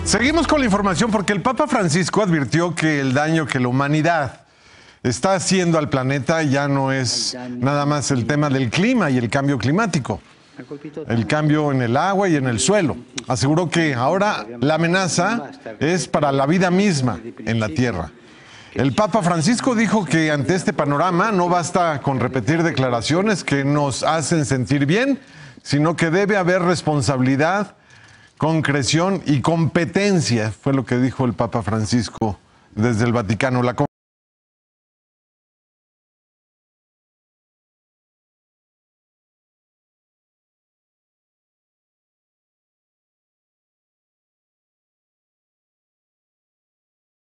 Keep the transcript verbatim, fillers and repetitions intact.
Seguimos con la información porque el Papa Francisco advirtió que el daño que la humanidad está haciendo al planeta ya no es nada más el tema del clima y el cambio climático, el cambio en el agua y en el suelo. Aseguró que ahora la amenaza es para la vida misma en la Tierra. El Papa Francisco dijo que ante este panorama no basta con repetir declaraciones que nos hacen sentir bien, sino que debe haber responsabilidad, concreción y competencia, fue lo que dijo el Papa Francisco desde el Vaticano. La